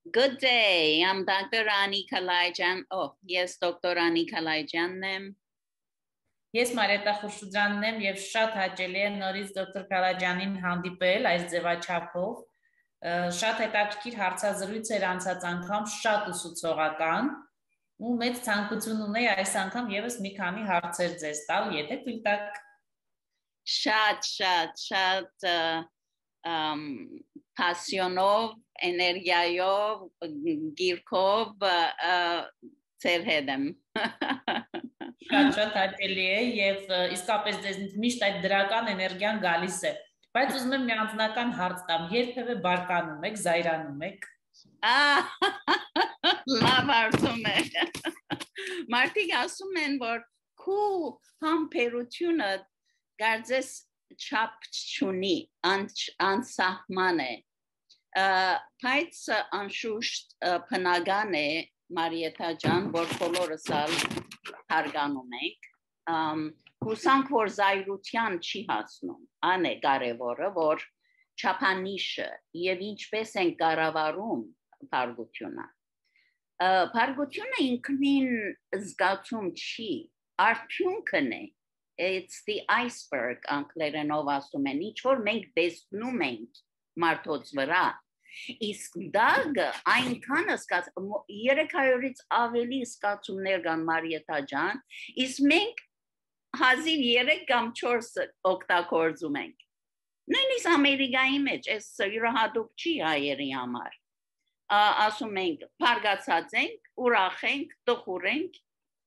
Good day. I'm Dr. Ani Kalajan. Oh, yes, Dr. Ani Kalajanն եմ։ Ես Մարիետա Խուրշուջյանն եմ եւ շատ հաճելի է նորից դոկտոր Քալաջյանին հանդիպել այս ձևաչափով։ Շատ հետաքրքիր հարցազրույց էր անցած անգամ, շատ ուսուցողական ու մեծ ցանկություն ունեի այս անգամ եւս մի քանի հարցեր ձեզ տալ, եթե թույլ տաք։ Շատ passionով, էներգիայով, գիրքով ծեր հետ եմ։ Շատ հաճելի է եւ իսկապես ձեզնից միշտ այդ դրական էներգիան գալիս է։ Բայց ուզում եմ մի անձնական հարց տամ, երբևէ բարկանում եք, զայրանում եք։ Լավ հարցում եք։ Մարդիկ ասում են, որ քու համբերությունը գարձես չափ չունի, անսահման է։ Բայց անշուշտ բնական է Մարիետա ջան, որ բոլորս հարգանում ենք, հուսանք, որ զայրության չի հասնում, ան է կարևորը, որ չափանիշը և ինչպես են կառավարում փարգությունը։ Փարգությունը ինքնին զգացում չի, արդյունքն է, it's the iceberg, անգլերենով ասում են, ինչ որ մենք տեսնում ենք մարդոց վրա, իսկ դագը այնքան 300-ից ավելի զգացումներ կան Մարիետա ջան, իսկ մենք հազիվ 3 կամ 4 օգտագործում ենք։ Նույնիսկ Ամերիկայի մեջ այս յուրահատուկ չի հայերի համար։ Ասում ենք, փարգացած ենք, ուրախ ենք, տխուր ենք։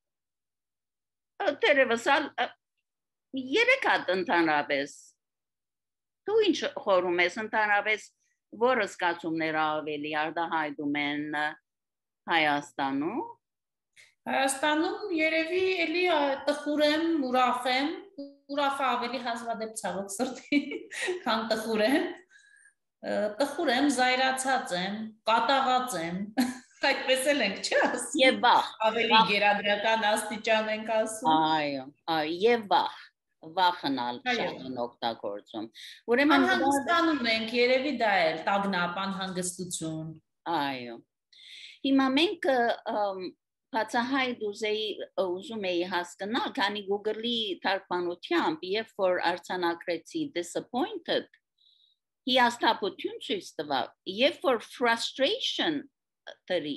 Դերևս 3 հատ ընդհանրապես։ Դու ինչ խորում ես ընդհանրապես, որը զգացումները ավելի արտահայտում են Հայաստանում։ Հայաստանում երևի էլի տխուր եմ, ուրախը ավելի հազվադեպ ցավոք սրտի, քան տխուր եմ։ Տխուր եմ, զայրացած եմ, կատաղած եմ, այդպես էլ ենք, չէ՞ ասում։ Եվ վախ։ Ավելի գերադրական աստիճան ենք ասում։ Այո, եւ վախնալ շատ են օգտագործում։ Ուրեմն անհանգստանում ենք, երևի դա է, տագնապ, անհանգստություն։ Այո։ Հիմա մենք բացահայտ ուզում էի հասկանալ, քանի Google-ի թարգմանությամբ, երբ որ արձանագրեցի disappointed, հիասթափություն ցույց տվավ, երբ որ frustration դրի,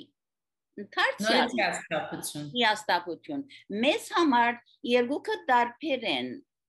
հիասթափություն։ Մեզ համար երկուքը տարբեր են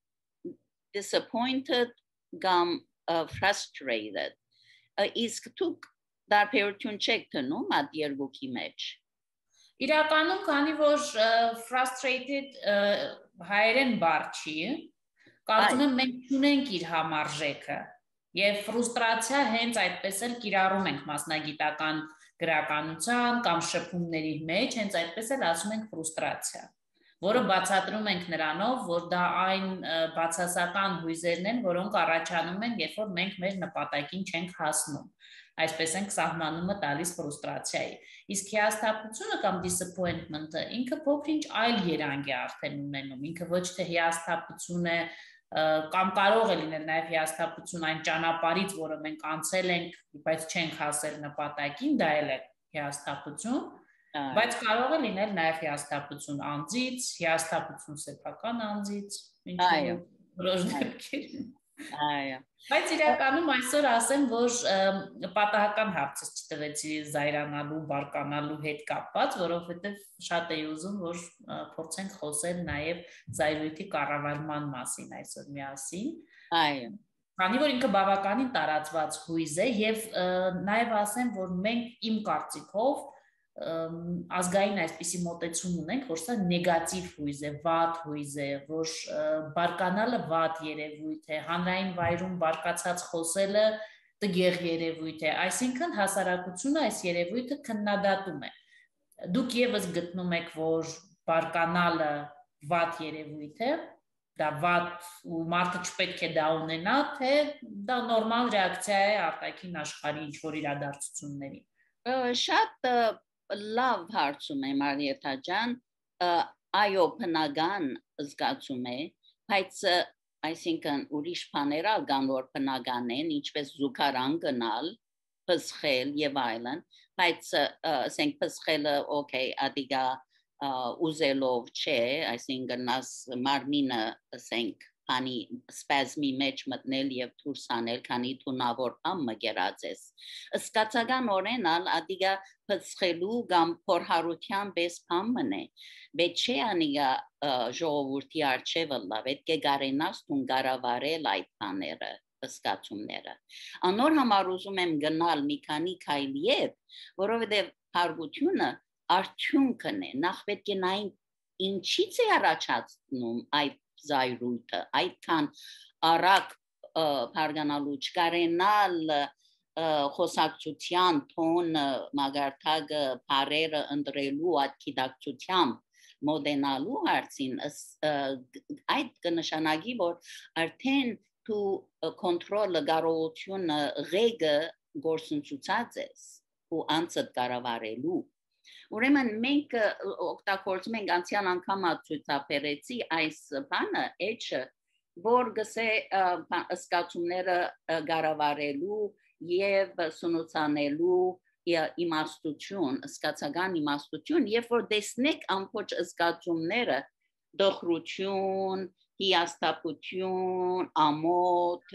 disappointed կամ frustrated. Իսկ դուք տարբերություն չեք տնում այդ երկուքի մեջ։ Իրականում, քանի որ frustrated հայերեն բառ չի, կարծում եմ մենք ունենք իր համարժեքը եւ ֆրուստրացիա հենց այդպես էլ կիրառում ենք մասնագիտական գրականության կամ շփումների մեջ, հենց այդպես էլ ասում ենք ֆրուստրացիա, որը բացատրում ենք նրանով, որ դա այն բացասական հույզերն են, որոնք առաջանում են, երբ որ մենք մեր նպատակին չենք հասնում, այսպես ենք սահմանումը տալիս ֆրուստրացիայի։ Իսկ հիասթափությունը կամ disappointment-ը ինքը փոքր-ինչ այլ երանգ է արդեն ունենում, ինքը ոչ թե հիասթափություն է, կամ կարող է լինել նաև հիասթափություն այն ճանապարհից, որը մենք անցել ենք, բայց չենք հասել նպատակին, դա էլ է հիասթափություն, բայց կարող է լինել նաև հիասթափություն անձից, հիասթափություն սեփական անձից, Այո, որոշ դեպքերում։ Այո։ Բայց իրականում այսօր ասեմ, որ պատահական հարցս չտվեցի զայրանալու, բարկանալու հետ կապված, որովհետև շատ էի ուզում, որ փորձենք խոսել նաև զայրույթի կառավարման մասին այսօր միասին։ Այո։ Քանի որ ինքը բավականին տարածված հույզ է եւ նաև ասեմ, որ մենք իմ կարծիքով ազգային այսպիսի մոտեցում ունենք, որ սա նեգատիվ հույզ է, վատ հույզ է, որ բարկանալը վատ երևույթ է, հանրային վայրում բարկացած խոսելը տգեղ երևույթ է, այսինքն հասարակությունը այս երևույթը քննադատում է։ Դուք եւս գտնում եք, որ բարկանալը վատ երևույթ է, դա վատ ու մարդը չպետք է դա ունենա, թե դա նորմալ ռեակցիա է արտաքին աշխարհի ինչ-որ իրադարձությունների։ Շատ լավ հարցում է Մարիետա ջան, այո, բնական զգացում է, բայց այսինքն ուրիշ բաներ կան, որ բնական են, ինչպես զուգարան գնալ, պսխել եւ այլն, բայց ասենք պսխելը օքեյ, ադիգա ուզելով չէ, այսինքն աս մարմինը ասենք քանի սպազմի մեջ մտնել եւ դուրս անել, քանի թունավոր բան մգերածես։ Սկացական օրենալ ադիգա պսխելու կամ փորհարության պես բան մնե։ Բայց չէ անիգա ժողովրդի արչեվը լավ, պետք է գարենաս տուն գարավարել այդ բաները, սկացումները։ Անոր համար ուզում եմ գնալ մի քանի քայլի, որովհետեւ հարգությունը արդյունքն է, նախ պետք է նայենք ինչից է առաջացնում այդ զայրույթը, այդքան արագ բարգանալու չկարենալ խոսակցության տոնը, մագարտակը, բարերը ընտրելու այդ գիտակցությամբ մոդենալու հարցին, այդ կնշանակի, որ արդեն դու կոնտրոլը կարողությունը ղեգը գործընծուցած ես ու անցդ կառավարելու։ Ուրեմն մենք օգտագործում ենք անցյալ անգամ ցույցաբերեցի այս բանը, էջը, որ գսե սկացումները կառավարելու եւ սնուցանելու իմաստություն, սկացական իմաստություն, երբ որ տեսնեք ամբողջ սկացումները, դոխրություն, հիաստապություն, ամոթ,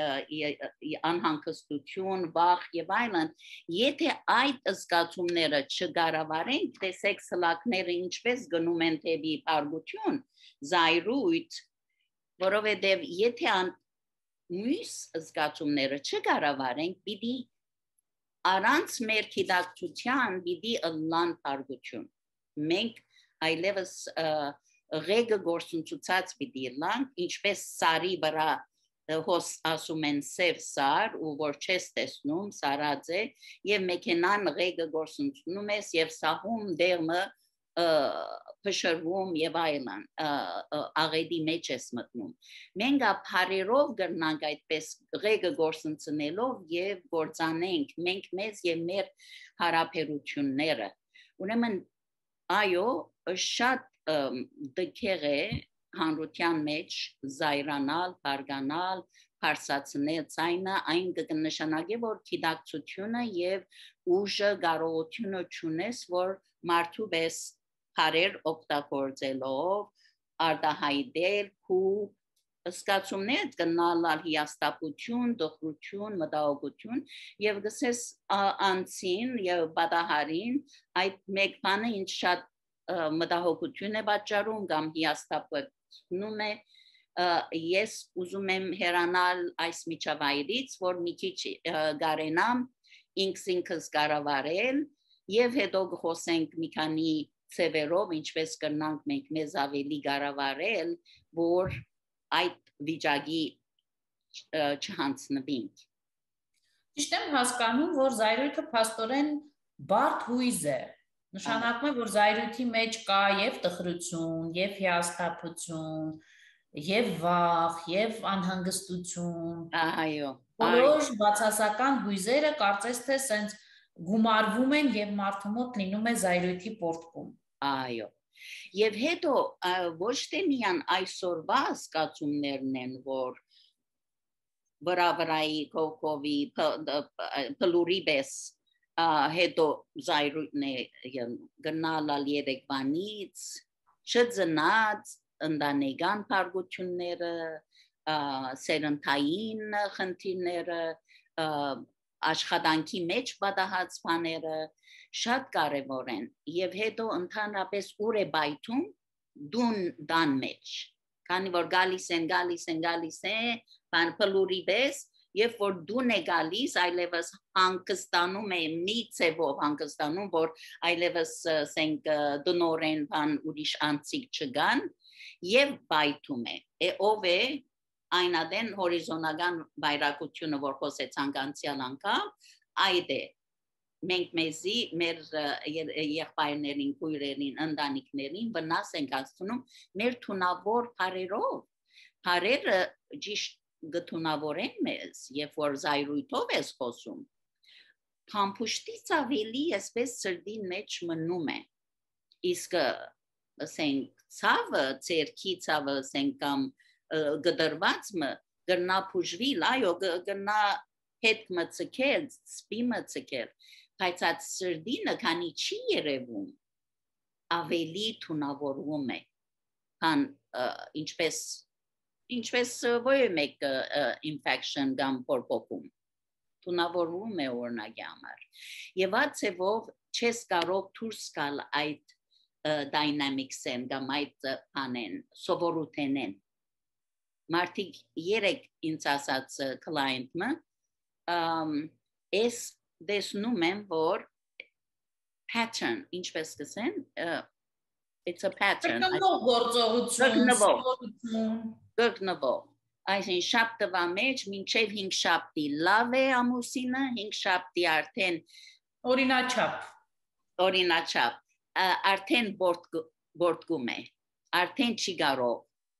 անհանգստություն, վախ եւ այլն, եթե այդ զգացումները չկառավարենք, տեսեք սլակները ինչպես գնում են դեպի բարգություն, զայրույթ, որովհետեւ եթե մյուս զգացումները չկառավարենք, պիտի առանց մեր գիտակցության պիտի ըլլան բարգություն։ Մենք այլևս ղեգը գործընծուցած պիտի լանք, ինչպես սարի վրա հոս ասում են սև սար, ու որ չես տեսնում, սարած է, և մեքենան ղեգը գործընծնում ես, և սահում դեղմը փշրվում եւ այլն, աղետի մեջ ես մտնում։ Մենք ապարերով գրնանք այդպես ղեգը գործընծնելով եւ գործանենք մենք մեզ եւ մեր հարաբերությունները։ Ուրեմն այո, շատ դքեր է հանրության մեջ զայրանալ, բարգանալ, փարսացնել ցայնը, այն կնշանակի, որ գիտակցությունը եւ ուժը կարողությունը չունես, որ մարդու պես հարեր օգտագործելով արտահայտել ու սկացումներ կնալալ հիաստապություն, դոխրություն, մտահոգություն եւ գսես անցին եւ բադահարին այդ մեկ բանը ինչ շատ մտահոգություն է պատճառում կամ հիաստապությունում է ես ուզում եմ հեռանալ այս միջավայրից որ մի քիչ գարենամ ինքս կառավարել եւ հետո խոսենք մի քանի ծևերով ինչպես կրնանք մենք մեզ ավելի կառավարել որ այդ վիճակի չհանձնվենք։ Ճիշտ եմ հասկանում, որ զայրույթը փաստորեն բարդ հույզ է։ Նշանակում է, որ զայրույթի մեջ կա եւ տխրություն, եւ հիասթափություն, եւ վախ, եւ անհանգստություն։ Այո։ Որոշ բացասական հույզերը կարծես թե սենց գումարվում են եւ մարդու մոտ լինում է զայրույթի պորտկում։ Այո։ Եվ հետո ոչ թե միան այսօրվա զգացումներն են, որ վրայի կողքովի փլուրի պես հետո զայրույթն է գնալալ երեկվանից, չծնած ընտանեկան փառությունները, սերնդային խնդիրները, աշխատանքի մեջ պատահած բաները շատ կարևոր են եւ հետո ընդհանրապես ուր է բայթում դուն դան մեջ քանի որ գալիս են բան փլուրի պես երբ որ դուն է գալիս այլևս հանգստանում է մի ծևով հանգստանում որ այլևս ասենք դնորեն բան ուրիշ անցիկ չգան եւ բայթում է ով է այնադեն հորիզոնական բայրակությունը որ խոսեցանք անցյալ անգամ այդ է մենք մեզի մեր եղբայրներին, քույրերին, ընտանիքներին վնաս ենք հասցնում մեր թունավոր բարերով։ Բարերը ճիշտ գտնավորեն մեզ, երբ որ զայրույթով ես խոսում։ Փամփուշտից ավելի այսպես սրտի մեջ մնում է։ Իսկ ասենք ցավը, ցերքի ցավը, ասենք կամ գդրվածը գնա փուժվի, այո, գնա հետ մցկել, սպի մցկել, բայց այդ սրդինը քանի չի երևում, ավելի թունավորվում է, քան ինչպես ոչ մեկ infection կամ փորփոքում, թունավորվում է օրինակի համար, եւ այդ ցեվով չես կարող դուրս գալ այդ dynamics-են կամ այդ բանեն, սովորութենեն, մարդիկ երեք ինձ ասած client-ը ես դեսնում եմ, որ pattern, ինչպես կսեն, it's a pattern. Գրգնվող, այսին շապտվա մեջ, մինչև 5 շապտի լավ է ամուսինը, 5 շապտի արդեն օրինաչապ, արդեն բորդգում է, արդեն չի կարող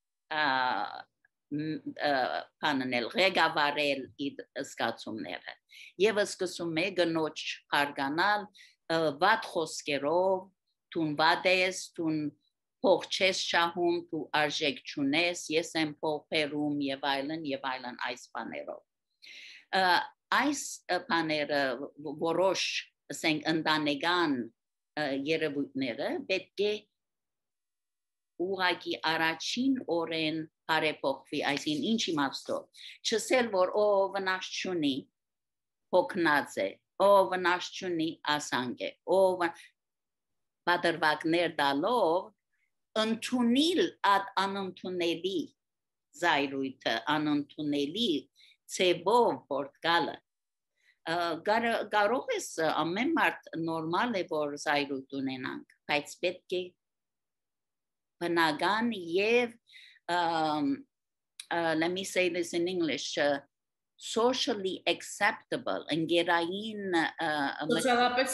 պաննել, ղեկավարել իր զգացումները, և սկսում է գնոջ հարգանալ, վատ խոսքերով, տուն վատ ես, տուն փող չես շահում, դու արժեք չունես, ես եմ փող բերում եւ այլն այս բաներով։ Այս բաները որոշ ասենք ընտանեկան երևույթները պետք է ուղղակի առաջին օրեն բարեփոխվի, այսինքն ինչ իմաստով, չսել որ վնաս չունի, հոգնած է, վնաս չունի, ասանք է, պատրվակներ տալով ընդունել այդ անընդունելի զայրույթը, անընդունելի ցեվով որտկալը, կարող ես ամեն մարդ նորմալ է որ զայրույթ ունենանք, բայց պետք է բնական եւ let me say this in English, socially acceptable, ընկերային սոցիալապես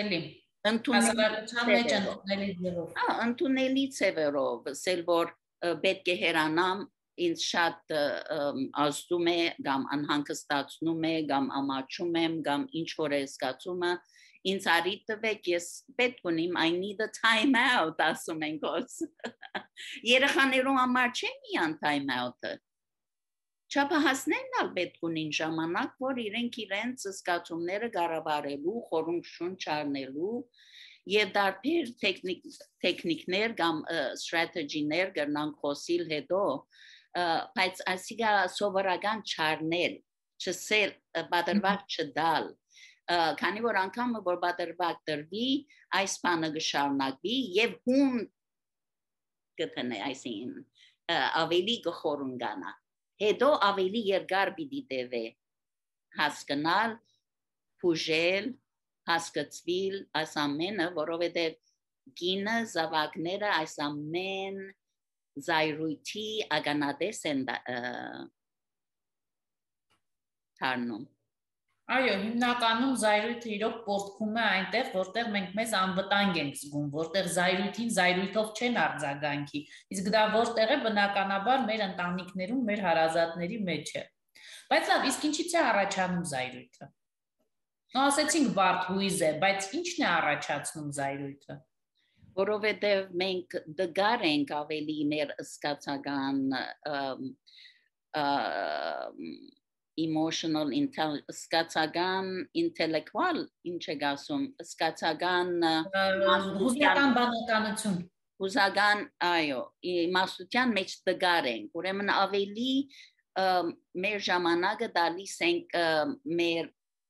ընդունելի ցևերով, ասել որ պետք է հերանամ, ինձ շատ ազդում է, կամ անհանգստացնում է, կամ ամաչում եմ, կամ ինչ որ է զգացումը, ինձ արի տվեք, ես պետք ունիմ, I need a time out, ասում ենք ոս։ Երեխաներու համար չէ միան time out-ը, չափահասներն ալ պետք ունին ժամանակ, որ իրենք իրենց զգացումները կառավարելու, խորհուրդ շունչ առնելու եւ դարբեր տեխնիկներ կամ strategy-ներ կրնան խոսիլ հետո, բայց ասիգա սովորական չառնել, չսել, պատրվակ չդալ, քանի որ անգամ որ պատրվակ դրվի, այս բանը կշարունակվի եւ հում կտնե, այսին ավելի կխորունգանա, հետո ավելի երկար պիտի տևե, հասկանալ, փուժել, հասկացվել այս ամենը, որովհետև գինը, զավակները այս ամեն զայրույթի ականատես են դառնում։ Այո, հիմնականում զայրույթը իրոք պոռթկում է այնտեղ, որտեղ մենք մեզ անվտանգ ենք զգում, որտեղ զայրույթին զայրույթով չեն արձագանքի, իսկ դա որտեղ է բնականաբար մեր ընտանիքներում, մեր հարազատների մեջ է։ Բայց լավ, իսկ ինչից է առաջանում զայրույթը։ Ասեցինք բարդ հույզ է, բայց ի՞նչն է առաջացնում զայրույթը։ Որովհետև մենք դգար ենք ավելի մեր զգացական emotional զգացական intellectual ինչ է ասում, զգացական հուզական բանականություն, հուզական, այո, իմաստության մեջ դգար ենք, ուրեմն ավելի մեր ժամանակը տալիս ենք մեր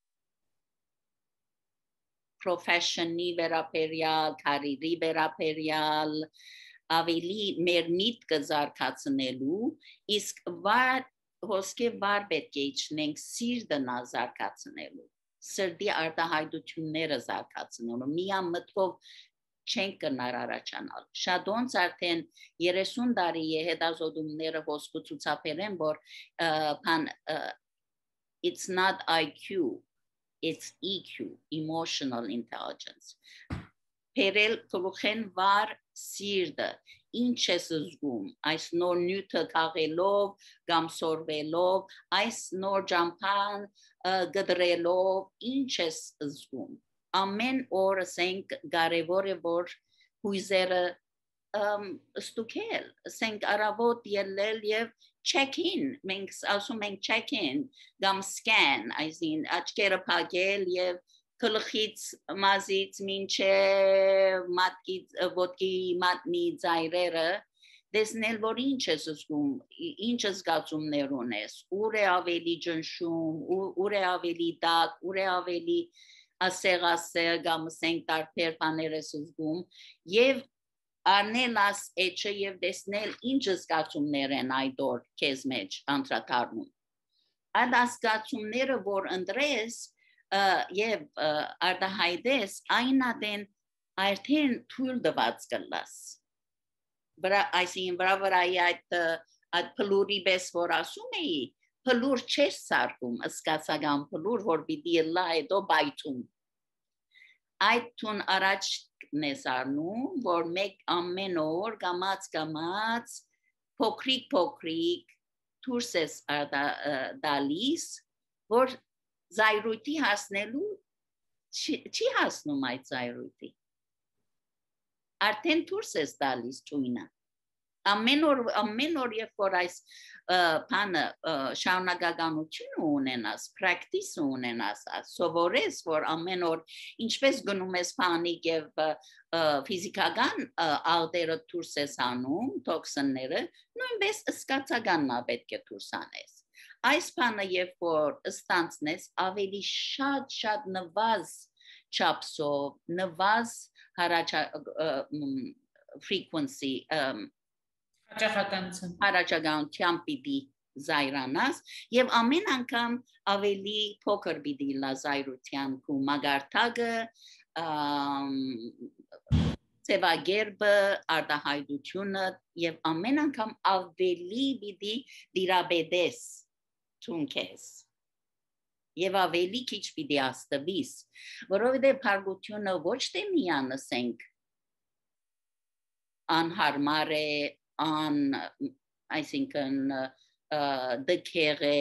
profession-ի վերաբերյալ, կարիերի վերաբերյալ, ավելի մեր միտքը զարգացնելու, իսկ հոսքի վար պետք է իջնենք սիրտը զարգացնելու, սրտի արտահայտությունները զարգացնելու, միան մտքով չենք կնար առաջանալ։ Շատոնց արդեն 30 տարի է հետազոտումները ոսկու ցուցաբեր են, որ it's not IQ, it's EQ, emotional intelligence. Perel թողեն վար սիրտը, ինչ ես զգում, այս նոր նյութը քաղելով, կամ սորվելով, այս նոր ճամփան գդրելով, ինչ ես զգում։ Ամեն օր ասենք կարևոր է որ հույզերը ստուգել, ասենք առավոտ ելնել եւ check-in, մենք ասում ենք check-in, կամ scan, այսին աչքերը փակել եւ գլխից մազից մինչեւ մատկից ոտքի մատնի ծայրերը դեսնել որ ինչ ես զգում, ինչ զգացումներ ունես, ուր է ավելի ջնշում, ուր է ավելի տաք, ուր է ավելի ասեղ կամ ասենք տարբեր բաներ ես զգում եւ արնել աս էջը եւ դեսնել ինչ զգացումներ են այդ օր քեզ մեջ անդրադառնում այդ զգացումները որ ընտրես եւ արտահայտես այն ադեն արդեն թույլ տված կլաս այսինքն վրայի այդ փլուրի պես որ ասում էի փլուր չես սարքում զգացական փլուր որ պիտի լա հետո բայթում այդ տուն առաջ նեսարնում որ մեկ ամեն օր կամած փոքրիկ դուրս ես դալիս որ զայրույթի հասնելու չի հասնում այդ զայրույթի արդեն դուրս ես դալիս ճույնը ամեն օր երբ որ այս բանը շարունակականություն ունենաս practice ունենաս սովորես որ ամեն օր ինչպես գնում ես փանիկ եւ ֆիզիկական աղտերը դուրս ես անում տոքսինները նույնպես զգացականն է պետք է դուրս անես այս բանը երբ որ ստանցնես ավելի շատ նվազ չափսով նվազ frequency հարաճականությամբ պիտի զայրանաս եւ ամեն անգամ ավելի փոքր պիտի լա զայրության քու մագարտակը ծավալը արտահայտությունը եւ ամեն անգամ ավելի պիտի դիրաբեդես ցունքես եւ ավելի քիչ պիտի աստվիս որովհետեւ փարգությունը ոչ թե միան ասենք անհարմար է այսինքն դքերը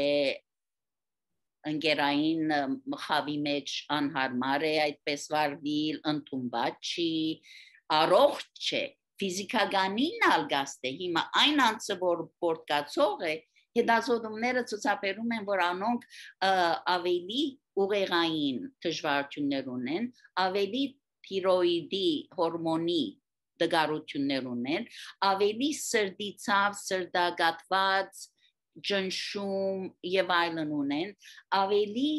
ընկերային խավի մեջ անհարմար է այդպես վարվել ընդունված չի առողջ չէ ֆիզիկականին ալգաստ է հիմա այն անձը որ պորտկացող է հետազոտումները ցուցաբերում են որ անոնք ավելի ուղեղային դժվարություններ ունեն ավելի թիրոիդի հորմոնի դգարություններ ունեն ավելի սրտիցավ սրտագաթված ջնշում եւ այլն ունեն ավելի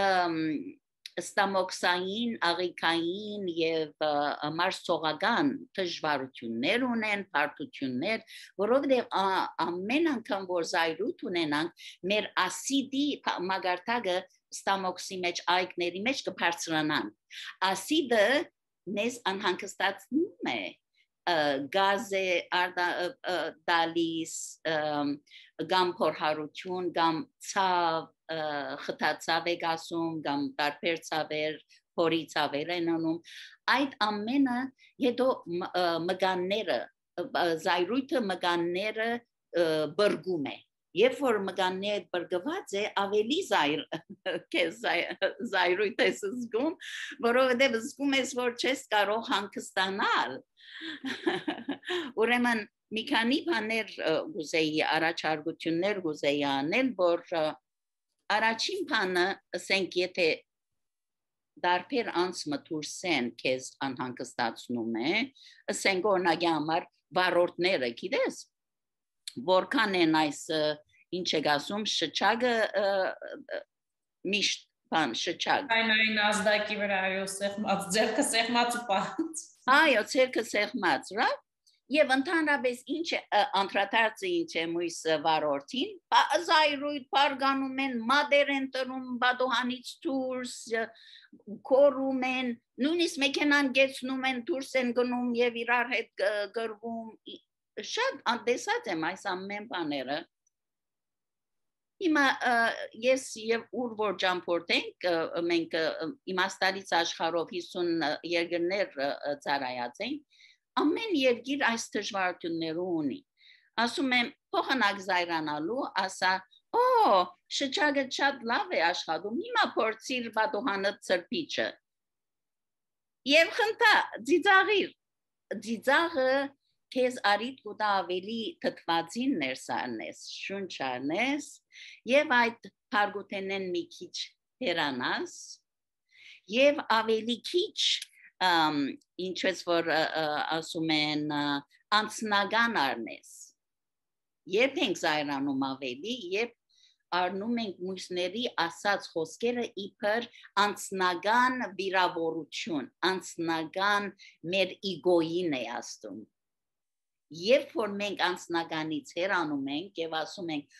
ստամոքսային աղիքային եւ մարսողական դժվարություններ ունեն բարդություններ որովհետեւ ամեն անգամ որ զայրույթ ունենանք մեր ասիդի մագարտակը ստամոքսի մեջ այգների մեջ կբարձրանան ասիդը մեզ անհանգստացնում է գազը դալիս կամ փորհարություն կամ ցավ խտացավ է գասում կամ տարբեր ցավեր փորի ցավեր են անում այդ ամենը հետո մգանները զայրույթը մգանները բրգում է երբ որ մգանները բրգված է ավելի զայրույթ է զգում որովհետև զգում ես որ չես կարող հանգստանալ ուրեմն մի քանի բաներ գուզեի առաջարկություններ գուզեի անել որ առաջին բանը ասենք եթե դարբեր անցմտուրսեն քեզ անհանգստացնում է ասենք օրինակի համար վարորդները գիտես որքան են այս ինչ է ասում շչակը միշտ բան շչակ այն ազդակի վրա այո սեղմած ձեռքը սեղմած ու պահած այո ձեռքը սեղմած ռա եւ ընդհանրապես ինչ անդրադարձը ինչ է մույս վարորդին զայրույթ բարգանում են մադեր են տրում բադոհանից դուրս կորում են նույնիսկ մեքենան գեցնում են դուրս են գնում եւ իրար հետ գրվում շատ անդեսած եմ այս ամեն բաները հիմա ես եւ ուր որ ճամփորդենք մենք իմաստալից աշխարհով 50 երկրներ ծառայած ենք ամեն երկիր այս դժվարությունները ունի ասում եմ փոխանակ զայրանալու ասա շչակը շատ լավ է աշխատում հիմա փորձիր բադոհանը ծրպիչը եւ խնդա ծիծաղիր ծիծաղը քեզ արիտ կուտա ավելի թթվածին ներսարնես, շունչ արնես եւ այդ փարգութենեն մի քիչ հերանաս եւ ավելի քիչ ինչպես որ ասում են անցնական արնես երբ ենք զայրանում ավելի երբ արնում ենք մույսների ասած խոսքերը իբր անցնական վիրավորություն, անցնական մեր իգոյին է աստում։ Երբ որ մենք անցնականից հեռանում ենք եւ ասում ենք,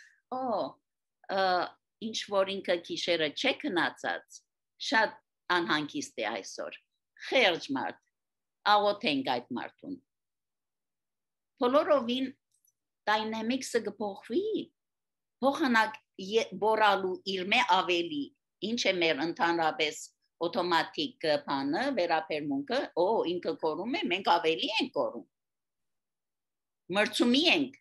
ինչ որ ինքը քիշերը չէ քնացած, շատ անհանգիստ է այսօր։ Խեղճ մարդ, աղոթենք այդ մարդուն։ Բոլորովին դայնամիկսը կփոխվի, փոխանակ բորալու իրմե ավելի ինչ է մեր ընդհանրապես օտոմատիկ բանը վերապերմունքը ինքը կորում է մենք ավելի ենք կորում մրցումի ենք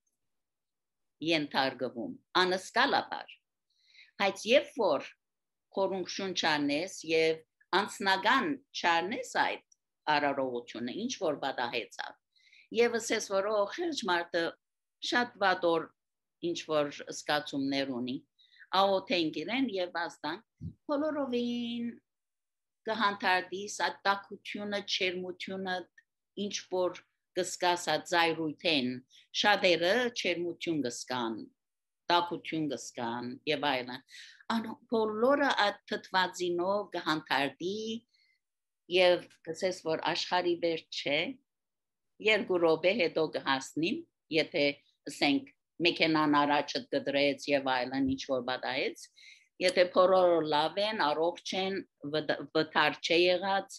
ենթարկվում անսկալաբար բայց երբ որ կորունք շունչ անես եւ անցնական չարնես այդ արարողությունը ինչ որ բադահեցավ եւ ասես որ խեղճ մարդը շատ վատոր ինչ որ սկացումներ ունի աղոթենք իրեն եւ աստան բոլորովին կհանդարտիս այդ տակությունը չերմությունը ինչ որ կսկասած զայրույթեն շատերը չերմություն կսկան տակություն կսկան եւ այլն բոլորը այդ թթվածինով կհանդարտի եւ կսես որ աշխարհի վերջ չէ երկու րոպե հետո կհասնիմ եթե ասենք մեքենան առաջը կդրեց եւ այլն ինչ որ բադայեց եթե փորորը լավ են առողջ են վթար չէ եղած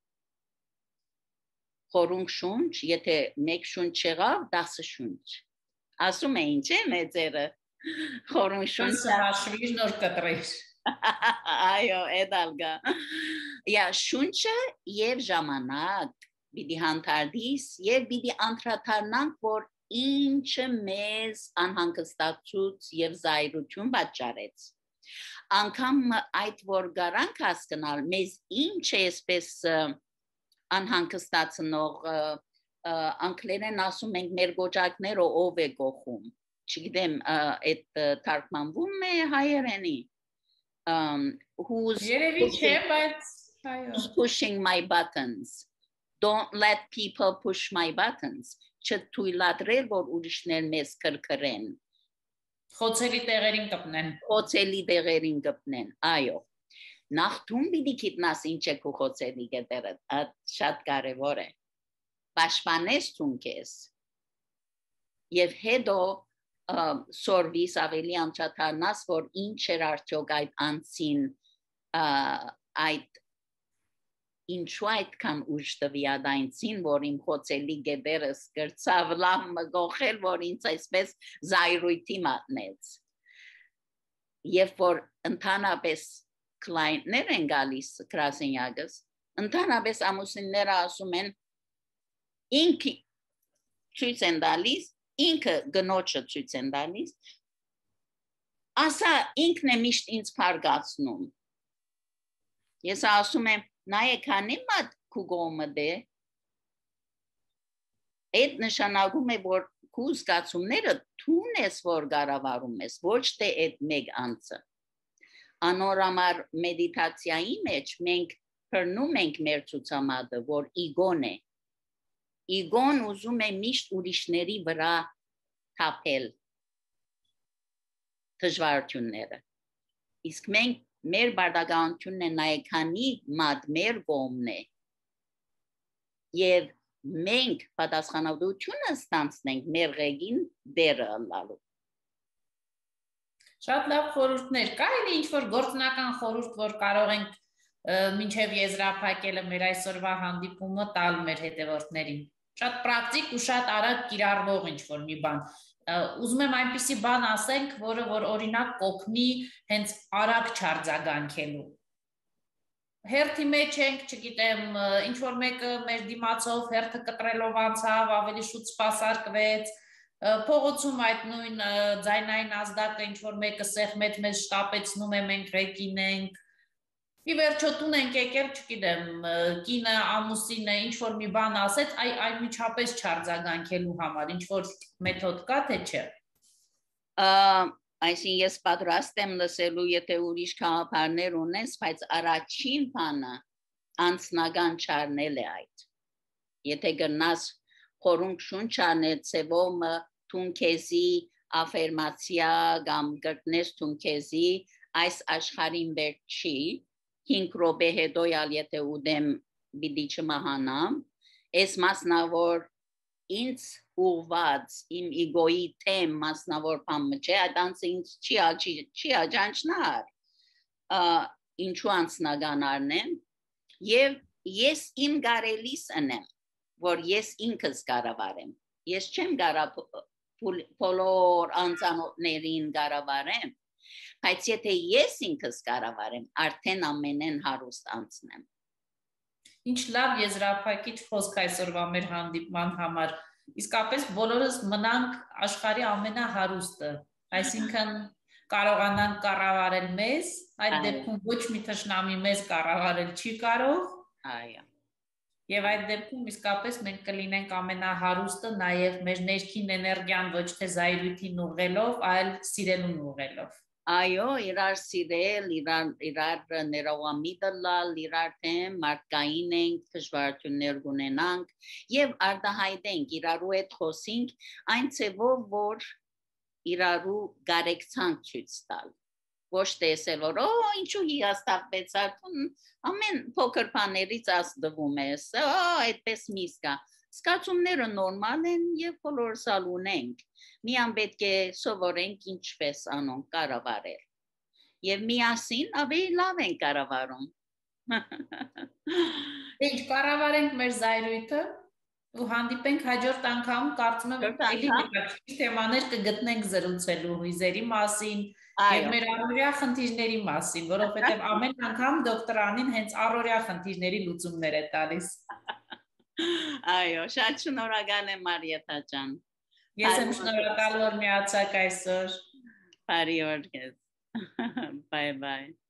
խորունք շունչ եթե մեկ շունչ եղավ 10 շունչ ասում է ինչ է մեծերը խորունք շունչ հաշվիր նոր կտրեր այո էդալգա շունչը եւ ժամանակ պիտի հանդարտիս եւ պիտի անդրադառնանք որ ինչը մեզ անհանգստացուց եւ զայրություն պատճառեց անգամ այդ որ գարանք հասկանալ մեզ ինչ է այսպես անհանգստացնող անգլերեն ասում ենք մեր գոճակները ով է գողում չգիտեմ այդ թարգմանվում է հայերենի who's երևի չէ բայց pushing my buttons don't let people push my buttons չթույլատրել որ ուրիշներ մեզ կրկրեն խոցելի տեղերին կպնեն այո նախտում պիտի գիտնաս ինչ է քո խոցելի տեղերը շատ կարևոր է պաշտպանես ցուն քեզ եւ հետո սորվիս ավելի անդրադառնաս որ ինչ էր արդյոք այդ անցին այդ ինչու այդքան ուժ տվի այնցին որ իմ խոցելի գետերս կրծավ լավ մգողել որ ինձ այսպես զայրույթի մատնեց երբ որ ընդհանրապես կլայնտներ են գալիս գրասենյակս ընդհանրապես ամուսինները ասում են ինքը ցույց են տալիս ինքը գնոջը ցույց են տալիս ասա ինքն է միշտ ինձ փարգացնում ես ասում եմ նայեք քանի մատ քուգոմը դե այդ նշանակում է որ քու զգացումները թուն ես որ գարավարում ես ոչ թե այդ մեկ անձը անորամար մեդիտացիայի մեջ մենք բռնում ենք մեր ցուցամատը որ իգոն է իգոն ուզում է միշտ ուրիշների վրա թափել դժվարությունները իսկ մենք մեր բարդականությունն է նայքանի մատ մեր կողմն է եւ մենք պատասխանատվությունը ստանցնենք մեր ղեկին դերը ըլլալու շատ լավ խորհուրդներ կա էլի ինչ որ գործնական խորհուրդ որ կարող ենք մինչև եզրափակելը մեր այսօրվա հանդիպումը տալ մեր հետևորդներին շատ պրակտիկ ու շատ արագ կիրառվող ինչ որ մի բան ուզում եմ այնպիսի բան ասենք որը որ օրինակ կօգնի հենց արագ չարձագանքելու հերթի մեջ ենք չգիտեմ ինչ որ մեկը մեր դիմացով հերթը կտրելով անցավ ավելի շուտ սպասարկվեց փողոցում այդ նույն ձայնային ազդակը ինչ որ մեկը սեղմեց մեզ շտապեցնում է մենք ռեկին ենք Ի վերջո տուն ենք եկել, չգիտեմ, կինը ամուսինը ինչ որ մի բան ասեց, այ միջապես չարձագանքելու համար, ինչ որ մեթոդ կա թե չէ։ Այսինքն ես պատրաստ եմ լսելու, եթե ուրիշ խաղապարներ ունես, բայց առաջին բանը անձնական չառնել է այդ։ Եթե գնաս խորունկ շունչ անել, ծևոմը թունքեզի աֆերմացիա կամ գտնես թունքեզի այս աշխարհին վերջի 5 րոպե հետո եթե ուդեմ բիդի չմահանամ, այս մասնավոր ինձ ուղված իմ իգոյի թեմ մասնավոր բանը չէ, այդ ինձ չի աջանչնար, ինչու անձնական առնեմ, եւ ես իմ գարելիս ընեմ, որ ես ինքս կառավարեմ, ես չեմ կարող բոլոր անձանոթներին կառավարեմ, բայց եթե ես ինքս կառավարեմ, արդեն ամենեն հարուստ անցնեմ։ Ինչ լավ եզրափակիչ խոսք այսօրվա մեր հանդիպման համար։ Իսկապես բոլորս մնանք աշխարհի ամենահարուստը, այսինքն կարողանանք կառավարել մեզ, այդ դեպքում ոչ մի թշնամի մեզ կառավարել չի կարող։ Այո։ Եվ այդ դեպքում իսկապես մենք կլինենք ամենահարուստը, նաև մեր ներքին էներգիան ոչ թե զայրույթին ուղղելով, այլ սիրելուն ուղղելով։ Այո, իրար սիրել, իրար ներողամիտ լալ, իրար թեմ մարդկային ենք, դժվարություններ ունենանք եւ արտահայտենք, իրարու հետ խոսենք այն ծևով, որ իրարու գարեկցանք ցույց տալ։ Ոչ տեսել, որ ինչու հիաստապեց արդեն ամեն փոքր բաներից ասդվում է, այդպես միսկա։ Սկացումները նորմալ են եւ բոլորս ունենք։ Միան պետք է սովորենք ինչպես անոնք կառավարել։ Եվ միասին ավելի լավ են կառավարում։ Ինչ կառավարենք մեր զայրույթը ու հանդիպենք հաջորդ անգամ, կարծում եմ էլի հետաքրքիր թեմաներ կգտնենք զրուցելու հույզերի մասին եւ մեր առօրյա խնդիրների մասին, որովհետեւ ամեն անգամ դոկտոր Անին հենց առօրյա խնդիրների լուծումներ է տալիս։ Այո, շատ շնորհակալ եմ Մարիեթա ջան։ Ես եմ շնորհակալ, որ միացաք այսօր։ Բարի օր քեզ։ Bye bye.